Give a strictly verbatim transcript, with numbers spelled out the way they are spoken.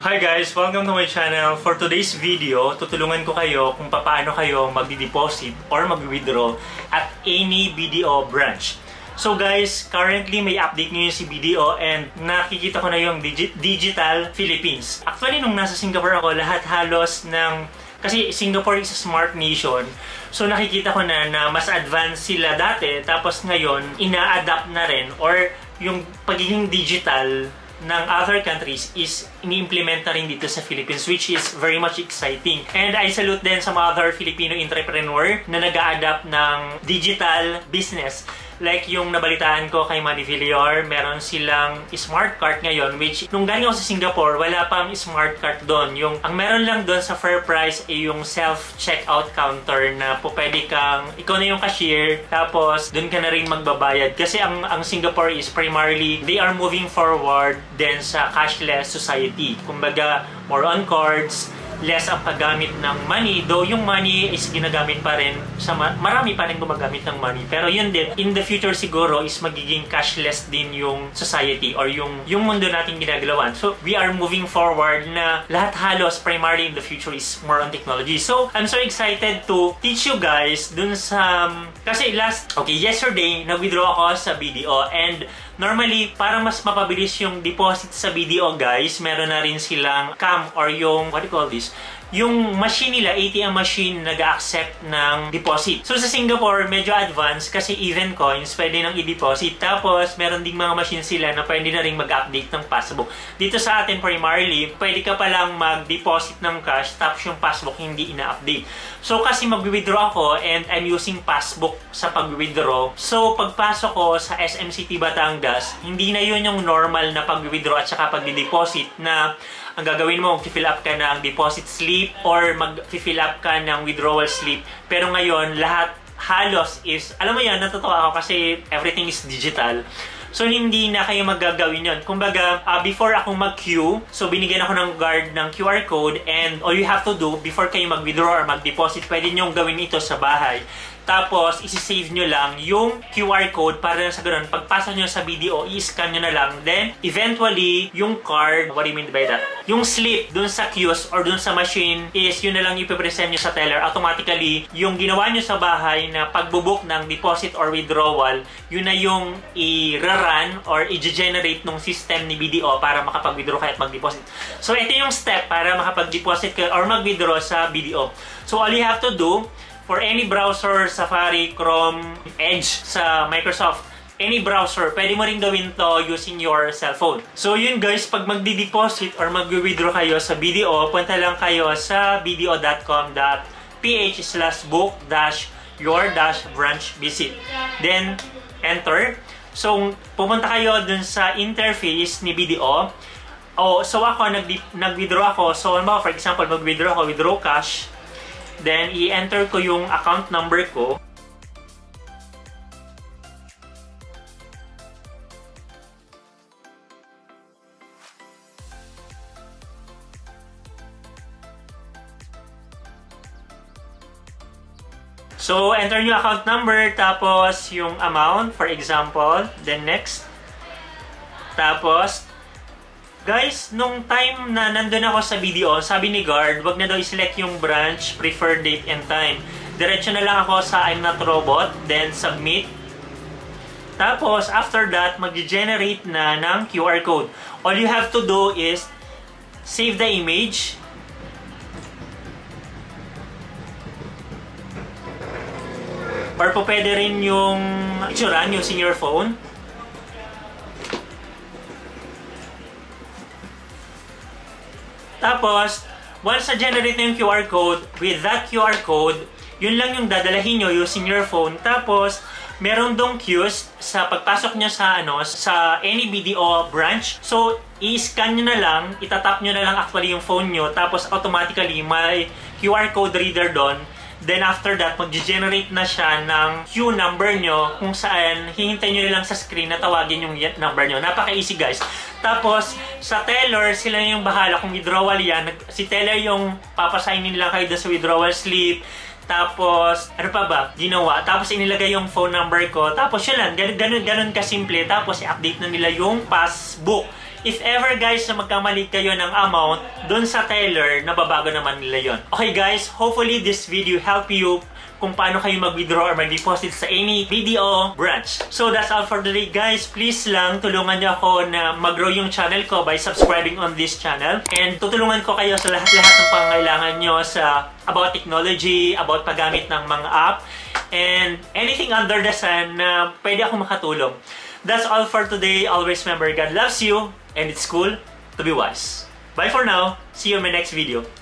Hi guys! Welcome to my channel. For today's video, tutulungan ko kayo kung paano kayo magdi-deposit or mag-withdraw at any B D O branch. So guys, currently may update ngayon si B D O and nakikita ko na yung Digi Digital Philippines. Actually, nung nasa Singapore ako, lahat halos ng... Kasi Singapore is a smart nation. So nakikita ko na na mas advanced sila dati, tapos ngayon, ina-adapt na rin or yung pagiging digital ng other countries is ini-implement na rin dito sa Philippines, which is very much exciting. And I salute din sa mga other Filipino entrepreneur na nag-a-adapt ng digital business. Like yung nabalitaan ko kay Manny Villar, meron silang smart cart ngayon, which nung galing ako sa Singapore, wala pang smart cart doon. Yung, ang meron lang doon sa Fair Price ay yung self-checkout counter na po pwede kang, ikaw na yung cashier, tapos doon ka na rin magbabayad. Kasi ang, ang Singapore is primarily, they are moving forward din sa cashless society. Kumbaga, more on cards, less ang paggamit ng money, though yung money is ginagamit pa rin, sa ma marami pa rin gumagamit ng money. Pero yun din, in the future siguro is magiging cashless din yung society or yung, yung mundo natin ginagalawan. So, we are moving forward na lahat halos primarily in the future is more on technology. So, I'm so excited to teach you guys dun sa... Kasi last, okay, yesterday, nag-withdraw ako sa B D O and normally, para mas mapabilis yung deposit sa B D O guys, meron na rin silang cam or yung, what do you call this? Yung machine nila, A T M machine, nag-accept ng deposit. So sa Singapore, medyo advanced kasi even coins pwede nang i-deposit. Tapos, meron ding mga machine sila na pwede na rin mag-update ng passbook. Dito sa atin, primarily, pwede ka palang mag-deposit ng cash tapos yung passbook hindi ina-update. So kasi mag-withdraw ako and I'm using passbook sa pag-withdraw. So pagpasok ko sa S M C T Batangas, hindi na yun yung normal na pag-withdraw at saka pag-deposit na ang gagawin mo, mag-fill up ka ng deposit slip or mag-fill up ka ng withdrawal slip. Pero ngayon, lahat halos is, alam mo yan, natutuwa ako kasi everything is digital. So, hindi na kayo magagawin yun. Kumbaga, uh, before ako mag-queue, so binigyan ako ng guard ng Q R code and all you have to do, before kayo mag-withdraw or mag-deposit, pwede nyo gawin ito sa bahay. Tapos, isi-save nyo lang yung Q R code para sa ganun. Pagpasok nyo sa B D O, i-scan nyo na lang. Then, eventually, yung card, what do you mean by that? Yung slip dun sa kiosk or dun sa machine is yun na lang ipipresent nyo sa teller. Automatically, yung ginawa nyo sa bahay na pagbubuk ng deposit or withdrawal, yun na yung i-run or i-generate ng system ni B D O para makapag-withdraw kayo at mag-deposit. So, ito yung step para makapag-deposit kayo or mag-withdraw sa B D O. So, all you have to do, for any browser, Safari, Chrome, Edge sa Microsoft, any browser, pwede mo rin gawin to using your cellphone. So yun guys, pag magdi-deposit or mag-withdraw kayo sa B D O, punta lang kayo sa b d o dot com dot p h slash book dash your dash branch visit. Then, enter. So, pumunta kayo dun sa interface ni B D O. Oh, so ako, nag-withdraw ako. So, for example, mag-withdraw ako, withdraw cash. Then, i-enter ko yung account number ko. So, enter yung account number, tapos yung amount, for example. Then, next. Tapos, guys, nung time na nandun ako sa B D O, sabi ni guard, wag na daw i-select yung branch, preferred date and time. Diretso na lang ako sa I'm not robot, then submit. Tapos, after that, mag-generate na ng Q R code. All you have to do is save the image. Or po pwede rin yung picturean using your phone. Tapos, once na-generate na yung Q R code, with that Q R code, yun lang yung dadalahin nyo using your phone. Tapos, meron dong queues sa pagpasok nyo sa, ano, sa any B D O branch. So, i-scan nyo na lang, itatap nyo na lang actually yung phone nyo, tapos automatically may Q R code reader doon. Then after that, mag-generate na siya ng queue number nyo kung saan hihintay nyo lang sa screen na tawagin yung number nyo. Napaka-easy guys. Tapos, sa teller, sila yung bahala kung withdrawal yan. Si teller yung papasignin lang kayo sa withdrawal slip. Tapos, ano pa ba? Ginawa. Tapos, inilagay yung phone number ko. Tapos, yun lang. Ganun, ganun, ganun kasimple. Tapos, i-update na nila yung passbook. if ever guys na magkamali kayo ng amount dun sa teller, nababago naman nila yon. Okay guys, hopefully this video help you kung paano kayo mag-withdraw or mag-deposit sa any B D O branch. So that's all for today guys. Please lang tulungan niyo ako na mag-grow yung channel ko by subscribing on this channel. And tutulungan ko kayo sa lahat-lahat ng pangangailangan nyo sa about technology, about paggamit ng mga app, and anything under the sun na pwede ako makatulong. That's all for today. Always remember, God loves you and it's cool to be wise. Bye for now. See you in my next video.